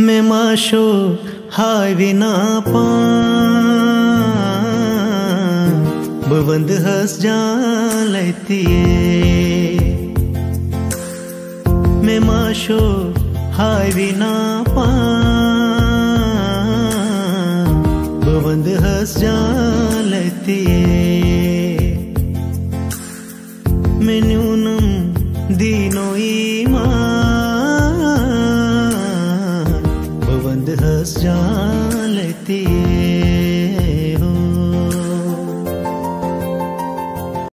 मैं माशो हावी ना पा बवंद हस जान लेती मैं माशो हावी ना पा बवंद हस जान लेती मैं न्यूनम